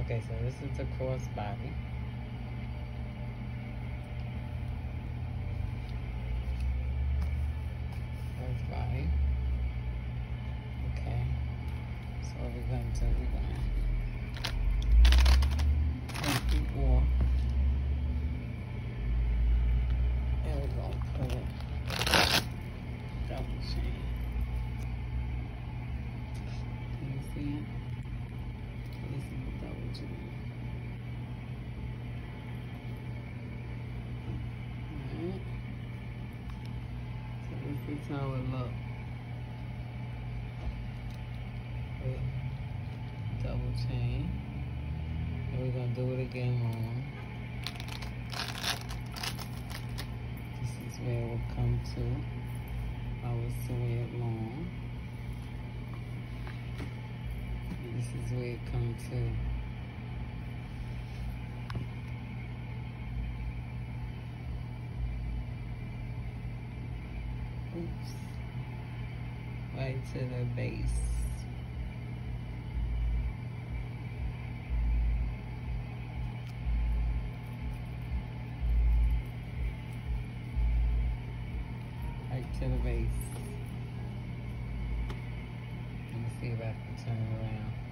Okay, so this is the crossbody. Crossbody. Okay. So what we're going to do, we're going to take the off. And we're going to put it double chain. Can you see it? This is the double chain. Alright. So this is how it looks. With double chain. And we're going to do it again long. This is where it will come to. I will sew it long. And this is where it comes to. Oops. Right to the base. Right to the base. Let me see if I can turn it around.